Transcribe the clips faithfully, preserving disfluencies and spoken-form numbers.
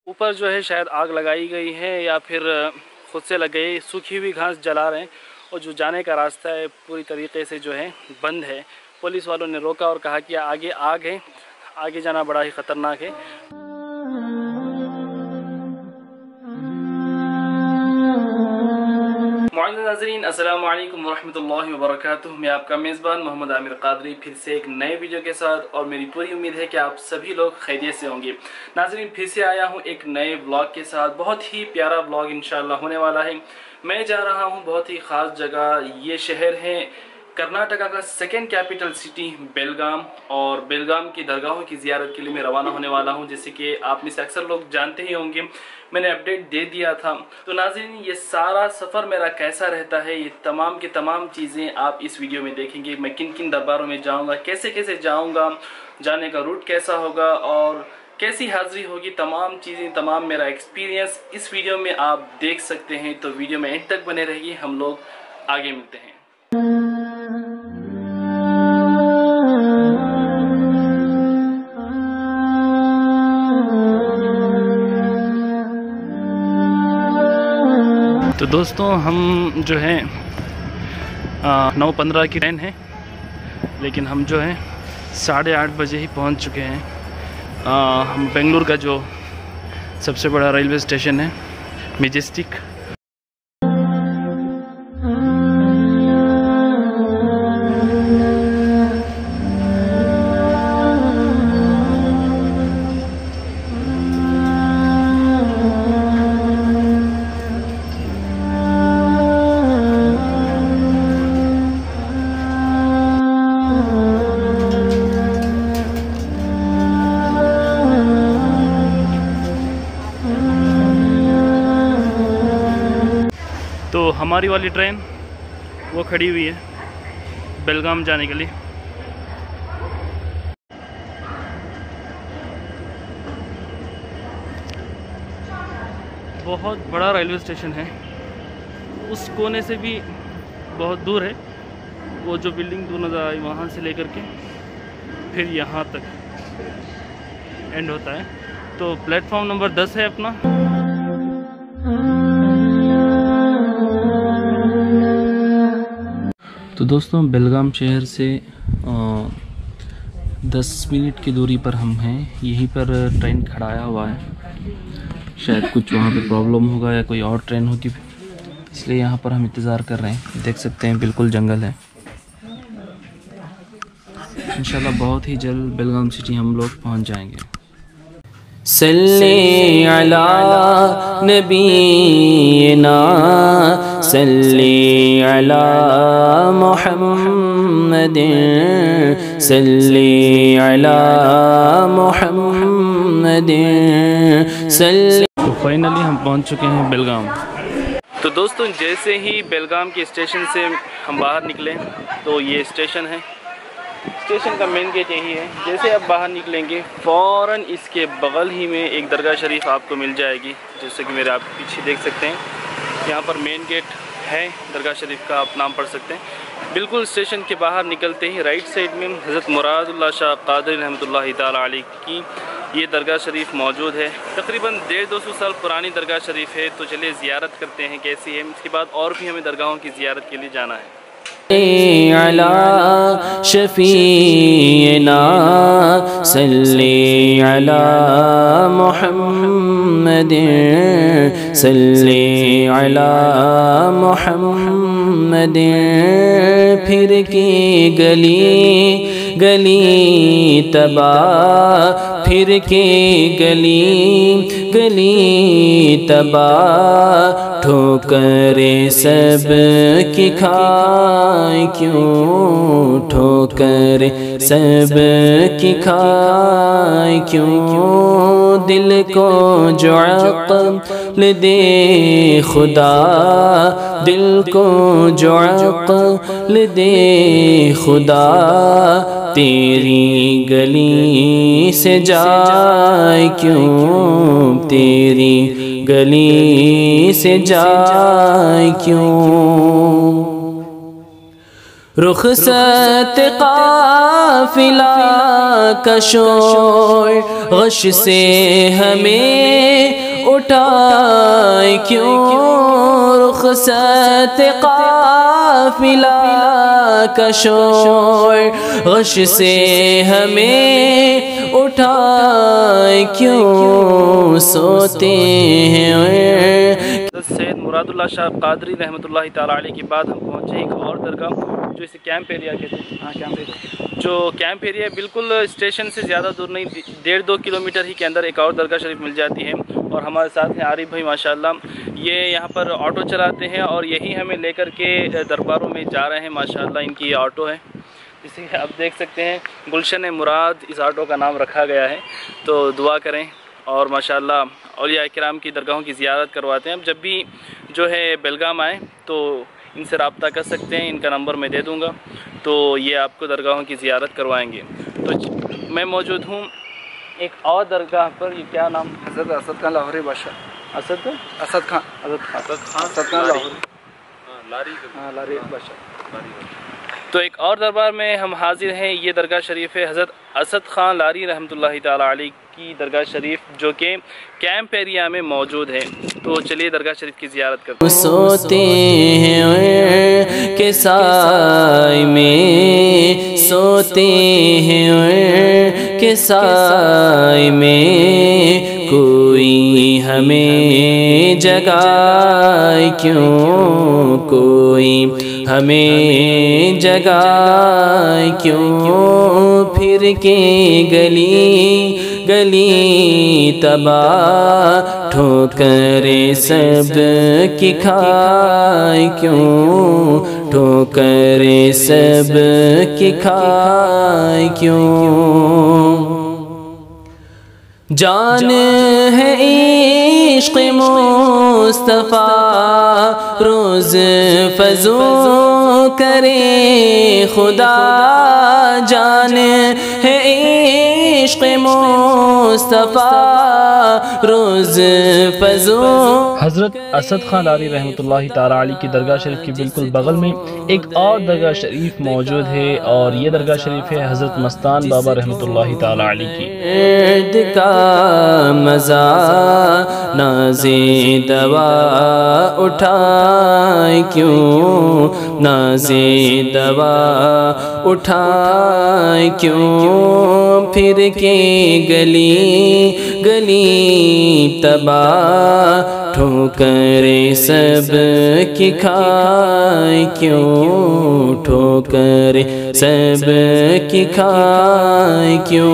اوپر جو ہے شاید آگ لگائی گئی ہے یا پھر خود سے لگ گئی، سوکھی ہوئی گھاس جلا رہے ہیں اور جو جانے کا راستہ ہے پوری طریقے سے جو ہے بند ہے۔ پولیس والوں نے روکا اور کہا کہ آگے آگ ہے، آگے جانا بڑا ہی خطرناک ہے۔ معزز ناظرین، السلام علیکم ورحمۃ اللہ وبرکاتہ۔ میں آپ کا میزبان محمد عامر قادری پھر سے ایک نئے ویڈیو کے ساتھ، اور میری پوری امید ہے کہ آپ سبھی لوگ خیریت سے ہوں گے۔ ناظرین، پھر سے آیا ہوں ایک نئے ولاگ کے ساتھ، بہت ہی پیارا ولاگ انشاءاللہ ہونے والا ہے۔ میں جا رہا ہوں بہت ہی خاص جگہ، یہ شہر ہے کرناٹکا کا سیکنڈ کیپٹل سٹی بیلگام، اور بیلگام کی درگاہوں کی زیارت کے لیے میں روانہ ہونے والا ہوں۔ جیسے کہ آپ میں سے اکثر لوگ جانتے ہی ہوں گے، میں نے اپڈیٹ دے دیا تھا۔ تو ناظرین، یہ سارا سفر میرا کیسا رہتا ہے، یہ تمام کی تمام چیزیں آپ اس ویڈیو میں دیکھیں گے۔ میں کن کن درباروں میں جاؤں گا، کیسے کیسے جاؤں گا، جانے کا روٹ کیسا ہوگا اور کیسی حاضری ہوگی، تمام چیزیں، تمام میرا ایکسپیرینس اس ویڈیو میں آپ دیکھ سکتے ہیں۔ تو ویڈیو میں اینڈ تک بنے رہیے، ہم لوگ آگے ملتے ہیں۔ تو دوستوں، ہم جو ہے نو پندرہ کی ٹرین ہے، لیکن ہم جو ہے ساڑھے آٹھ بجے ہی پہنچ چکے ہیں۔ ہم بنگلور کا جو سب سے بڑا ریلوے اسٹیشن ہے میجسٹک، تو ہماری والی ٹرین وہ کھڑی ہوئی ہے بیلگام جانے کے لیے۔ بہت بڑا ریلوے اسٹیشن ہے، اس کونے سے بھی بہت دور ہے، وہ جو بلڈنگ دور نظر آئی وہاں سے لے کر کے پھر یہاں تک اینڈ ہوتا ہے۔ تو پلیٹ فارم نمبر دس ہے اپنا۔ تو دوستوں، بیلگام شہر سے دس منٹ کی دوری پر ہم ہیں، یہیں پر ٹرین کھڑایا ہوا ہے۔ شاید کچھ وہاں پہ پرابلم ہوگا یا کوئی اور ٹرین ہوگی، اس لیے یہاں پر ہم انتظار کر رہے ہیں۔ دیکھ سکتے ہیں بالکل جنگل ہے۔ انشاءاللہ بہت ہی جلد بیلگام سٹی ہم لوگ پہنچ جائیں گے۔ صلی علی نبینا صلی علی محمد صلی علی محمد صلی۔ تو فائنلی ہم پہنچ چکے ہیں بیلگام۔ تو دوستوں، جیسے ہی بیلگام کے اسٹیشن سے ہم باہر نکلے تو یہ اسٹیشن ہے، اسٹیشن کا مین گیٹ یہی ہے۔ جیسے آپ باہر نکلیں گے فوراً اس کے بغل ہی میں ایک درگاہ شریف آپ کو مل جائے گی، جیسے کہ میرے آپ پیچھے دیکھ سکتے ہیں۔ یہاں پر مین گیٹ ہے درگاہ شریف کا، آپ نام پڑھ سکتے ہیں۔ بالکل اسٹیشن کے باہر نکلتے ہی رائٹ سائڈ میں حضرت مراد اللہ شاہ قادری رحمۃ اللہ تعالیٰ علیہ کی یہ درگاہ شریف موجود ہے۔ تقریباً ڈیڑھ دو سو سال پرانی درگاہ شریف ہے۔ تو چلیے زیارت کرتے ہیں کیسی ہے۔ اس کے بعد اور بھی ہمیں درگاہوں کی زیارت کے لیے جانا ہے۔ علی شفیعنا صلی علی محمد صلی علی محمد۔ پھر کی گلی گلی تباہ، پھر کی گلی گلی تباہ، ٹھوکریں سب کی کھائے کیوں، ٹھوکریں سب کی کھائے کیوں، دل کو جو عقل دے خدا، دل کو جو عقل دے خدا، تیری گلی سے جائے کیوں، تیری گلی سے جائے کیوں۔ رخصت قافلہ کا شور غش سے ہمیں اٹھائے کیوں رخصت قافلہ کا شور، غش سے ہمیں اٹھائے کیوں سوتے ہیں۔ سید مراد اللہ شاہ قادری رحمۃ اللہ تعالیٰ علیہ کے بعد ہم پہنچے ایک اور درگاہ جو اسے کیمپ ایریا کہتے ہیں، ہاں کیمپ ایریا، جو کیمپ ایریا بالکل اسٹیشن سے زیادہ دور نہیں، ڈیڑھ دو کلومیٹر ہی کے اندر ایک اور درگاہ شریف مل جاتی ہے۔ اور ہمارے ساتھ ہیں عارف بھائی ماشاءاللہ، یہ یہاں پر آٹو چلاتے ہیں اور یہی ہمیں لے کر کے درباروں میں جا رہے ہیں ماشاءاللہ۔ ان کی یہ آٹو ہے جسے آپ دیکھ سکتے ہیں، گلشن مراد اس آٹو کا نام رکھا گیا ہے۔ تو دعا کریں اور ماشاءاللہ اولیاء کرام کی درگاہوں کی زیارت کرواتے ہیں۔ اب جب بھی جو ہے بیلگام آئیں تو ان سے رابطہ کر سکتے ہیں، ان کا نمبر میں دے دوں گا، تو یہ آپ کو درگاہوں کی زیارت کروائیں گے۔ تو میں موجود ہوں ایک اور درگاہ پر، یہ کیا نام؟ حضرت اسد خان لاہوری بادشاہ، اسد اسد خان اسد خان اسد خان لاہوری لاری ہاں لاری بادشاہ۔ تو ایک اور دربار میں ہم حاضر ہیں، یہ درگاہ شریف ہے حضرت اسد خان لاری رحمۃ اللہ تعالیٰ علیہ کی درگاہ شریف، جو کہ کیمپ ایریا میں موجود ہے۔ تو چلیے درگاہ شریف کی زیارت کرتے ہیں۔ سوتے ہیں کہ سائے میں، سوتے ہیں کہ سائے میں، کوئی ہمیں جگائے کیوں، کوئی ہمیں جگائے کیوں، پھر کے گلی گلی تباہ ٹھوکریں سب کی کھائے کیوں، ٹھوکریں سب کی کھائے کیوں، جان ہے عشق مصطفیٰ روز فزو کرے خدا، جان ہے عشق مصطفیٰ روز فزو۔ حضرت اسد خان لاری رحمۃ اللہ تعالیٰ علیہ کی درگاہ شریف کے بالکل بغل میں ایک اور درگاہ شریف موجود ہے، اور یہ درگاہ شریف ہے حضرت مستان بابا رحمۃ اللہ تعالیٰ علیہ کی۔ درد کا مزہ نازے دوا اٹھائے کیوں، نازے دوا اٹھائے کیوں، پھر کے گلی گلی تباہ ٹھوکریں سب کی کھائے کیوں، ٹھوکریں سب کی کھائے کیوں،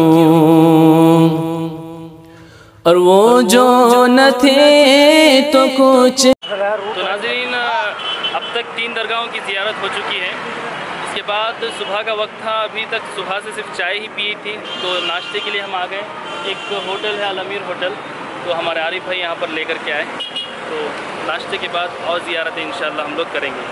اور وہ جو نہ تھے تو کچھ۔ تو ناظرین، اب تک تین درگاہوں کی زیارت ہو چکی ہے۔ اس کے بعد صبح کا وقت تھا، ابھی تک صبح سے صرف چائے ہی پی تھی، تو ناشتے کے لیے ہم آ گئے۔ ایک ہوٹل ہے الامیر ہوٹل، تو ہمارے عارف بھائی یہاں پر لے کر کے آئے، تو ناشتے کے بعد اور زیارتیں انشاءاللہ ہم لوگ کریں گے۔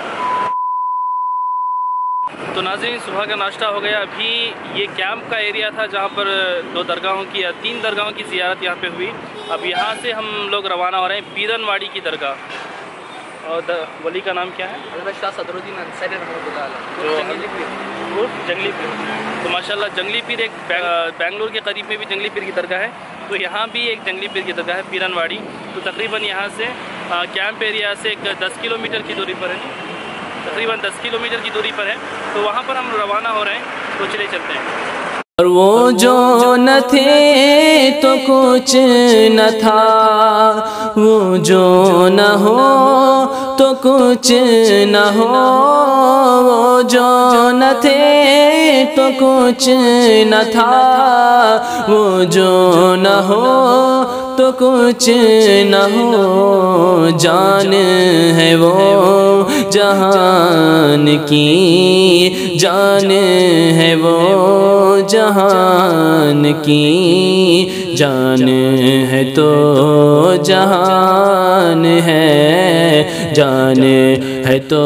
تو ناظرین، صبح کا ناشتہ ہو گیا۔ ابھی یہ کیمپ کا ایریا تھا جہاں پر دو درگاہوں کی یا تین درگاہوں کی زیارت یہاں پہ ہوئی۔ اب یہاں سے ہم لوگ روانہ ہو رہے ہیں پیرن واڑی کی درگاہ، اور ولی کا نام کیا ہے؟ حضرت شاہ صدر الدین انصاری رحمۃ اللہ علیہ، جو جنگلی پیر۔ جنگلی پیر۔ تو ماشاءاللہ جنگلی پیر ایک بنگلور کے قریب میں بھی جنگلی پیر کی درگاہ ہے، تو یہاں بھی ایک جنگلی پیر کی درگاہ ہے پیرن واڑی۔ تو تقریباً یہاں سے کیمپ ایریا سے ایک دس کلو میٹر کی دوری پر ہے، تقریباً دس کلو میٹر کی دوری پر ہے، تو وہاں پر ہم روانہ ہو رہے ہیں، تو چلے چلتے ہیں۔ اور وہ جو نہ تھے تو کچھ نہ تھا، وہ جو نہ ہو تو کچھ نہ ہو، وہ جو نہ تھے تو کچھ نہ تھا، وہ جو نہ ہو تو کچھ نہ ہو، جان ہے وہ جہان کی، جان ہے وہ جہان کی، جان ہے تو جہان ہے، جان ہے تو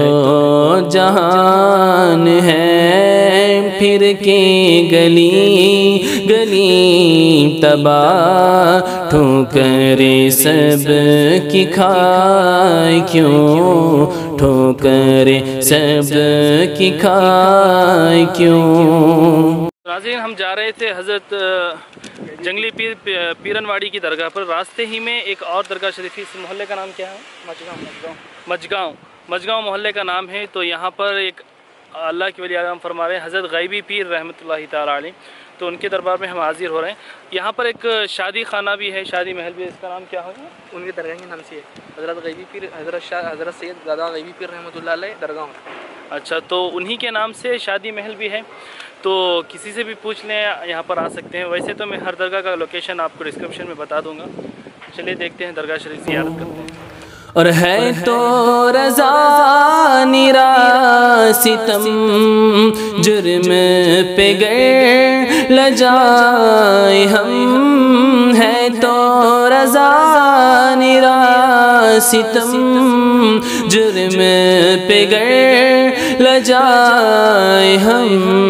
جہان ہے، پھر کے گلی گلی تباہ ٹھوکریں سب کی کھائے کیوں، ٹھوکریں سب کی کھائے کیوں۔ ناظرین، ہم جا رہے تھے حضرت जंगली पीर पीरनवाड़ी की दरगाह पर रास्ते ही में एक और दरगाह शरीफ है। इस मोहल्ले का नाम क्या है? मजगांव मजगांव मजगांव मजगांव मोहल्ले का नाम है। तो यहाँ पर एक अल्लाह के वली आज़म फरमा रहे हैं हज़रत गैबी पीर रहमतुल्लाहि ताला अलैह, तो उनके दरबार में हम हाजिर हो रहे हैं। यहाँ पर एक शादी खाना भी है, शादी महल भी है। इसका नाम क्या होगा? उनके दरगाह के नाम से है हज़रत गैबी पीर हज़रत शाह हज़रत सैयद दादा गैबी पीर रहमतुल्लाह अलैह दरगाह। अच्छा, तो उन्हीं के नाम से शादी महल भी है। तो किसी से भी पूछ लें, यहाँ पर आ सकते हैं। वैसे तो मैं हर दरगाह का लोकेशन आपको डिस्क्रिप्शन में बता दूँगा। चलिए देखते हैं, दरगाह शरीफ ज़ियारत करते हैं। और है तो रज़ा निरा सितम जुर्म पे गए लजाए हम, है तो रज़ा निरा सितम जुर्म पे गए लजाए हम,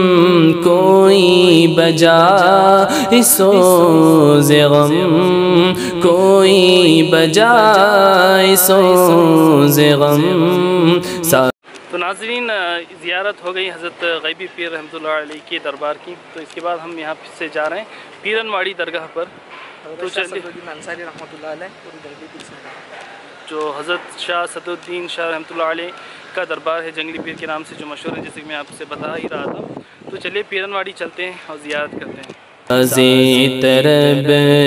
कोई बजा सोज़े गम, कोई बजा सोज़े गम। तो नाज़रीन, ज़ियारत हो गई हज़रत गैबी पीर रहमतुल्लाह अलैह के दरबार की। तो इसके बाद हम यहाँ से जा रहे हैं पीरनवाड़ी दरगाह पर। तो चलिए, अंसारी रहमतुल्लाह अलैह जो हज़रत शाह सदुद्दीन शाह रहमतुल्लाह अलैह का दरबार है, जंगली पीर के नाम से जो मशहूर है, जैसे कि मैं आपसे बता ही रहा था। तो चलिए पीरनवाड़ी चलते हैं और ज़ियारत करते हैं। साज़े तरब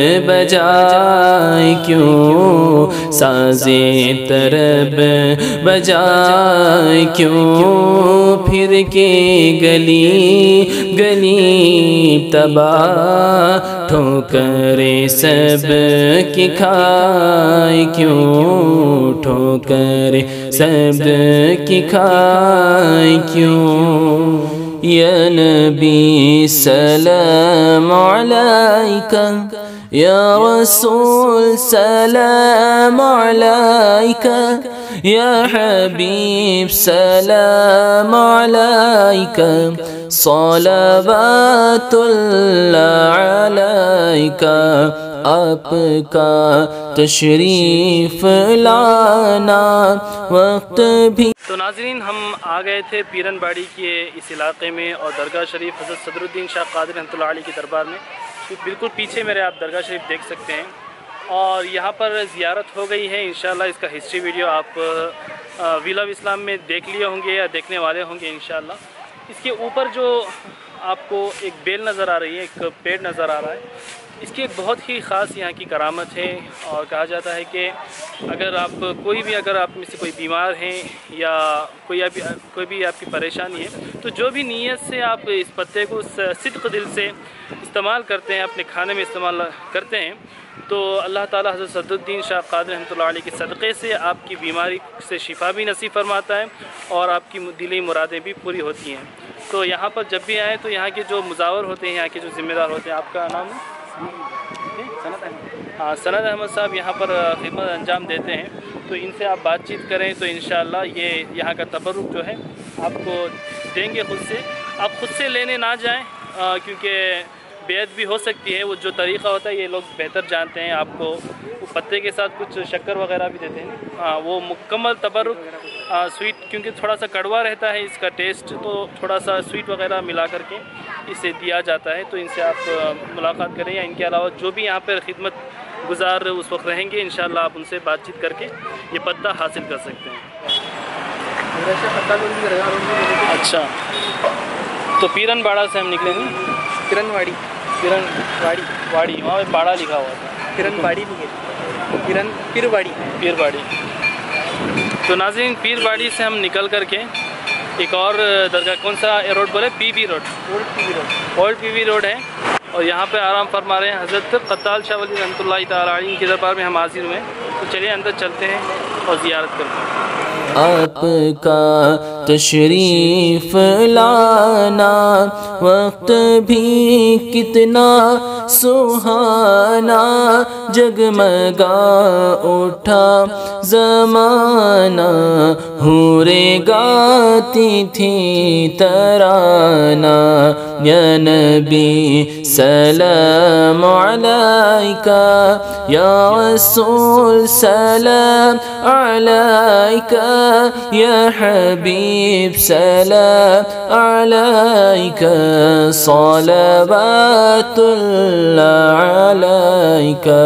बजाए क्यों, साज़े तरब बजाए क्यों, फिर के गली गली तबाह ठोकरे सब की खाए क्यों, ठोकरे सब की खाए क्यों। या नबी सलाम अलैका, या रसूल सलाम अलैका, या हबीब सलाम अलैका, सलावतुल्लाह अलैका। आपका तशरीफ लाना वक्त भी। तो नाज़रीन, हम आ गए थे पीरनवाड़ी के इस इलाके में और दरगाह शरीफ हज़रत सदरुद्दीन शाह क़ादरी रहमतुल्लाह अलैह के दरबार में। तो बिल्कुल पीछे मेरे आप दरगाह शरीफ देख सकते हैं और यहाँ पर ज़ियारत हो गई है। इंशाल्लाह इसका हिस्ट्री वीडियो आप व्हील ऑफ इस्लाम में देख लिए होंगे या देखने वाले होंगे इंशाल्लाह। इसके ऊपर जो आपको एक बेल नज़र आ रही है, एक पेड़ नज़र आ रहा है, इसकी एक बहुत ही ख़ास यहाँ की करामत है। और कहा जाता है कि अगर आप कोई भी अगर आप में से कोई बीमार हैं या कोई आप कोई भी आपकी परेशानी है, तो जो भी नीयत से आप इस पत्ते को सिद्क़ दिल से इस्तेमाल करते हैं, अपने खाने में इस्तेमाल करते हैं, तो अल्लाह ताला हज़रत सदरुद्दीन शाह क़ादरी रहमतुल्लाह अलैह के सदक़े से आपकी बीमारी से शिफा भी नसीब फरमाता है और आपकी दिली मुरादें भी पूरी होती हैं। तो यहाँ पर जब भी आएँ तो यहाँ के जो मुजावर होते हैं, यहाँ के जो ज़िम्मेदार होते हैं, आपका नाम है? हाँ, सनद अहमद साहब यहाँ पर खिदमत अंजाम देते हैं। तो इनसे आप बातचीत करें तो इंशाअल्लाह ये यहाँ का तबरुक जो है आपको देंगे खुद से। आप खुद से लेने ना जाएं, क्योंकि बेअद भी हो सकती है। वो जो तरीक़ा होता है ये लोग बेहतर जानते हैं। आपको वो पत्ते के साथ कुछ शक्कर वगैरह भी देते हैं। हाँ, वो मुकम्मल तबरुक स्वीट, क्योंकि थोड़ा सा कड़वा रहता है इसका टेस्ट, तो थोड़ा सा स्वीट वगैरह मिला करके इसे दिया जाता है। तो इनसे आप मुलाकात करें या इनके अलावा जो भी यहाँ पर खिदमत गुजार उस वक्त रहेंगे, इंशाल्लाह आप उनसे बातचीत करके ये पत्ता हासिल कर सकते हैं। अच्छा, तो पीरनवाड़ा से हम निकलेंगे। पीरनवाड़ी पीरनवाड़ी वाड़ी वहाँ पे बाड़ा लिखा हुआ था। पीरनवाड़ी नहीं है, पीरन पीरवाड़ी पीरवाड़ी। तो नाज़रीन, पीरवाड़ी से हम निकल करके एक और दरगाह, कौन सा रोड बोले? PB road, old PB road old PB road है। और यहाँ पे आराम फरमा रहे हैं हज़रत क़त्ताल शाह वली रहमतुल्लाहि ताला अलैह के दरबार में हम हाजिर हुए। तो चलिए अंदर चलते हैं और ज़ियारत करते हैं। आपका तशरीफ लाना वक्त भी कितना सुहाना, जगमगा उठा ज़माना, हूरे गाती थी तराना, یا نبی سلام علیکہ، یا رسول سلام علیکہ، یا حبیب سلام علیکہ، صلوات اللہ علیکہ۔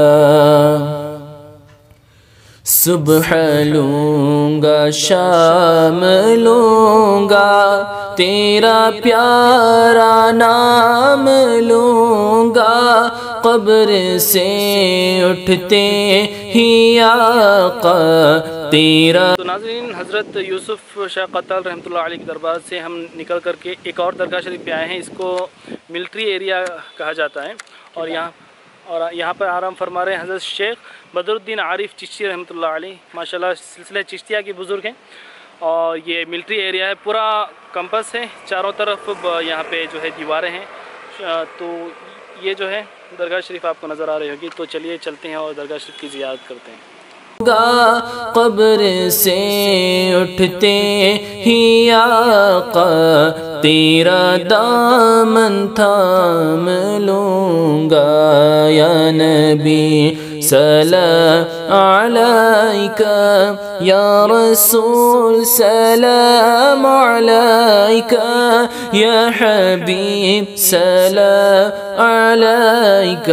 صبح لوں گا شام لوں گا، تیرا پیارا نام لوں گا، قبر سے اٹھتے ہی آقا تیرا۔ تو ناظرین، حضرت یوسف شاہ قطال رحمۃ اللہ علیہ کے دربار سے ہم نکل کر کے ایک اور درگاہ شریف پہ آئے ہیں۔ اس کو ملٹری ایریا کہا جاتا ہے، اور یہاں اور یہاں پر آرام فرما رہے ہیں حضرت شیخ بدر الدین عارف چشتی رحمۃ اللہ علیہ، ماشاءاللہ سلسلہ چشتیہ کے بزرگ ہیں۔ اور یہ ملٹری ایریا ہے، پورا کمپس ہے، چاروں طرف یہاں پہ جو ہے دیواریں ہیں۔ تو یہ جو ہے درگاہ شریف آپ کو نظر آ رہی ہوگی، تو چلیے چلتے ہیں اور درگاہ شریف کی زیارت کرتے ہیں۔ قبر سے اٹھتے ہی آقا تیرا دامن تھام لوں گا، یا نبی سلام علیکہ، یا رسول سلام علیکہ، یا حبیب سلام علیکہ،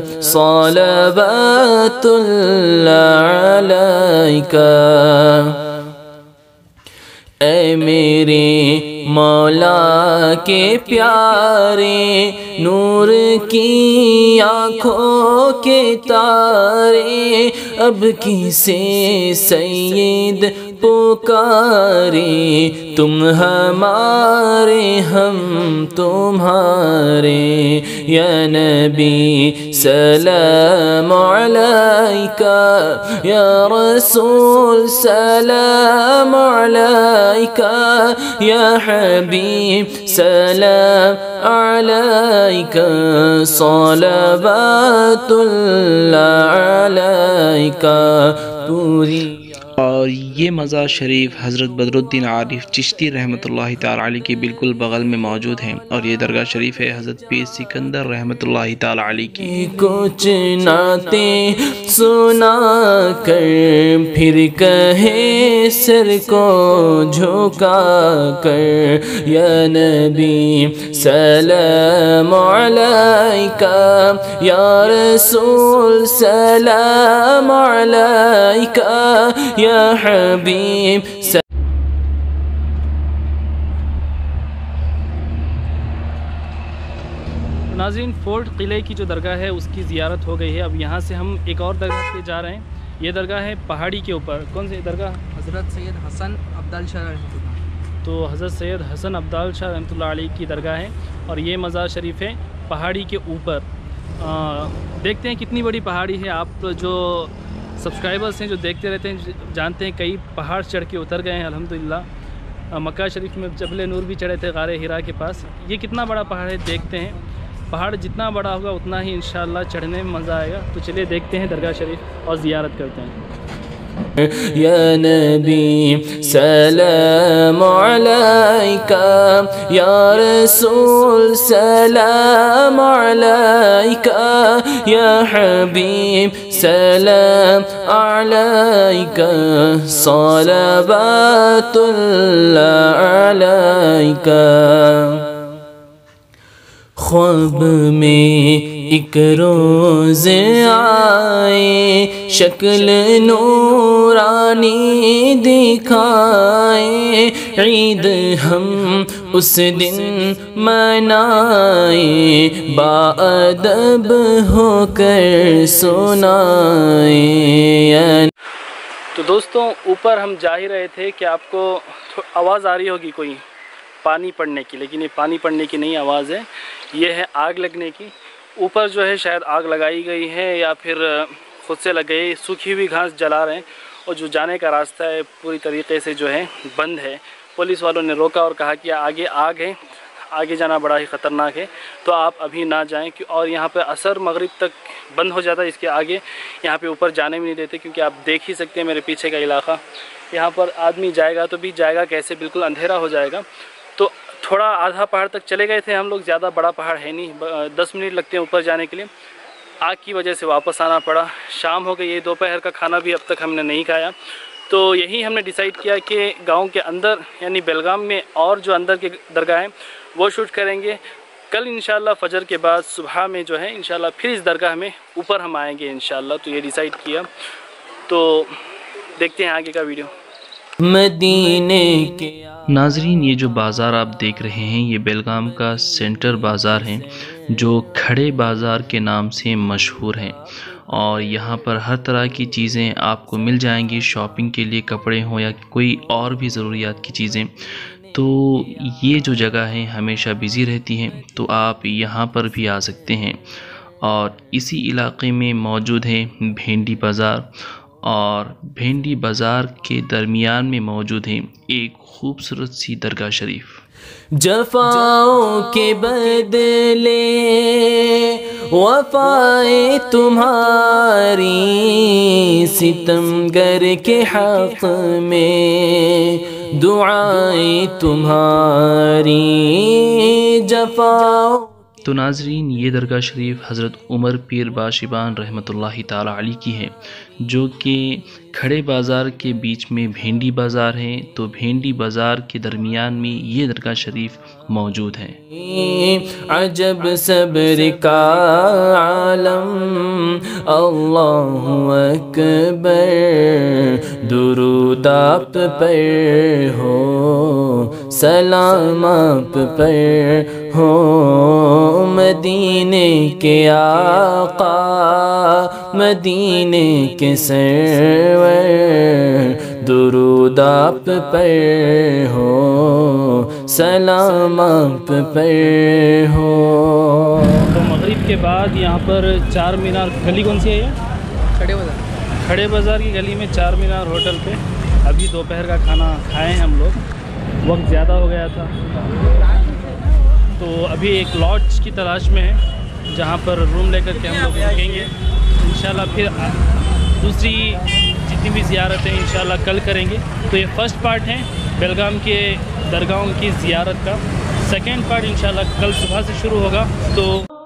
صلوات اللہ علیکہ۔ اے میرے مولا کے پیارے، نور کی آنکھوں کے تارے، اب کسے سید پکارے، تم ہمارے ہم تمہارے، یا نبی سلام علیکہ، یا رسول سلام علیکہ، یا حبیب سلام علیکہ، صلوات اللہ علیکہ۔ پوری اور یہ مزار شریف حضرت بدر الدین عارف چشتی رحمۃ اللہ تعالی علیہ کے بالکل بغل میں موجود ہیں، اور یہ درگاہ شریف ہے حضرت پیر سکندر رحمۃ اللہ تعالی علیہ کی۔ کچھ نعتیں سنا کر پھر کہے سر کو جھکا کر، یا نبی سلام علیکہ، یا رسول سلام علیکہ، یا حبیب ناظرین، فورٹ قلعے کی جو درگاہ ہے اس کی زیارت ہو گئی ہے۔ اب یہاں سے ہم ایک اور درگاہ پہ جا رہے ہیں۔ یہ درگاہ ہے پہاڑی کے اوپر۔ کون سی درگاہ؟ حضرت سید حسن عبدال شاہ رحمۃ اللہ۔ تو حضرت سید حسن عبدال شاہ رحمۃ اللہ علیہ کی درگاہ ہے، اور یہ مزار شریف ہے پہاڑی کے اوپر۔ آ, دیکھتے ہیں کتنی بڑی پہاڑی ہے۔ آپ جو سبسکرائبرز ہیں جو دیکھتے رہتے ہیں جانتے ہیں کئی پہاڑ چڑھ کے اتر گئے ہیں الحمدللہ۔ مکہ شریف میں جبل نور بھی چڑھے تھے غار ہرا کے پاس۔ یہ کتنا بڑا پہاڑ ہے دیکھتے ہیں۔ پہاڑ جتنا بڑا ہوگا اتنا ہی انشاءاللہ چڑھنے میں مزہ آئے گا۔ تو چلیے دیکھتے ہیں درگاہ شریف اور زیارت کرتے ہیں۔ یا نبی سلام علیکہ، یا رسول سلام علیکہ، یا حبیب سلام علیکہ، صلوات اللہ علیکہ۔ خواب میں ایک روز آئے، شکل نورانی دکھائے، عید ہم اس دن منائے، باادب ہو کر سنائے۔ تو دوستوں، اوپر ہم جا ہی رہے تھے کہ آپ کو آواز آ رہی ہوگی کوئی پانی پڑنے کی، لیکن یہ پانی پڑنے کی نہیں آواز ہے، یہ ہے آگ لگنے کی۔ اوپر جو ہے شاید آگ لگائی گئی ہے یا پھر خود سے لگ گئی، سوکھی ہوئی گھاس جلا رہے ہیں، اور جو جانے کا راستہ ہے پوری طریقے سے جو ہے بند ہے۔ پولیس والوں نے روکا اور کہا کہ آگے آگ ہے، آگے جانا بڑا ہی خطرناک ہے، تو آپ ابھی نہ جائیں۔ اور یہاں پہ عصر مغرب تک بند ہو جاتا ہے، اس کے آگے یہاں پہ اوپر جانے بھی نہیں دیتے، کیونکہ آپ دیکھ ہی سکتے ہیں میرے پیچھے کا علاقہ۔ یہاں پر آدمی جائے گا تو بھی جائے گا کیسے، بالکل اندھیرا ہو جائے گا۔ تو थोड़ा आधा पहाड़ तक चले गए थे हम लोग, ज़्यादा बड़ा पहाड़ है नहीं, दस मिनट लगते हैं ऊपर जाने के लिए। आग की वजह से वापस आना पड़ा। शाम हो गई है, दोपहर का खाना भी अब तक हमने नहीं खाया। तो यही हमने डिसाइड किया कि गांव के अंदर यानी बेलगाम में और जो अंदर के दरगाह हैं वो शूट करेंगे। कल इंशाल्लाह फजर के बाद सुबह में जो है इंशाल्लाह फिर इस दरगाह में ऊपर हम आएंगे इंशाल्लाह। तो ये डिसाइड किया, तो देखते हैं आगे का वीडियो। मदीने के नाजरीन, ये जो बाज़ार आप देख रहे हैं ये बेलगाम का सेंटर बाज़ार है जो खड़े बाज़ार के नाम से मशहूर है, और यहाँ पर हर तरह की चीज़ें आपको मिल जाएंगी शॉपिंग के लिए, कपड़े हों या कोई और भी ज़रूरियात की चीज़ें। तो ये जो जगह है हमेशा बिज़ी रहती हैं, तो आप यहाँ पर भी आ सकते हैं। और इसी इलाके में मौजूद है भेंडी बाज़ार, और भेंडी बाज़ार के दरमियान में मौजूद है एक खूबसूरत सी दरगाह शरीफ। जफाओं के बदले वफाए तुम्हारी, सितमगर के हक़ में दुआएं तुम्हारी। जफाओं तो नाजरीन, ये दरगाह शरीफ हज़रत उमर पीर बाशिबान रहमतुल्लाहि ताला अलैह की है, जो कि खड़े बाज़ार के बीच में भेंडी बाज़ार है। तो भेंडी बाज़ार के दरमियान में ये दरगाह शरीफ मौजूद है। अजब सब्र का आलम, अल्लाहु अकबर, दुरूद आप पर हो, सलाम आप पर हो। मदीने के आका, मदीने के सरवर, दुरूद आप पर हो, सलाम आप पर हो। तो मगरिब के बाद यहाँ पर चार मीनार, गली कौन सी है ये? खड़े बाज़ार। खड़े बाज़ार की गली में चार मीनार होटल पे अभी दोपहर का खाना खाए हैं हम लोग। वक्त ज़्यादा हो गया था, तो अभी एक लॉज की तलाश में है जहाँ पर रूम लेकर के हम लोग रुकेंगे इंशाल्लाह। फिर दूसरी जितनी भी ज़ियारत है इंशाल्लाह कल करेंगे। तो ये फर्स्ट पार्ट है बेलगाम के दरगाहों की ज़ियारत का। सेकेंड पार्ट इंशाल्लाह कल सुबह से शुरू होगा। तो